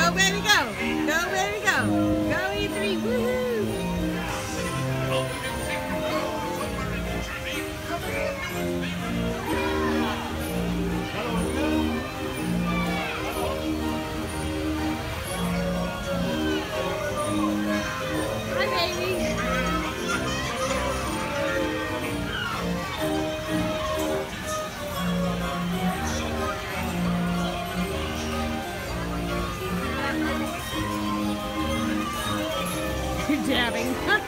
Go, baby, go. Go, baby, go. Go, E3. Woohoo. Hi, baby. You're jabbing.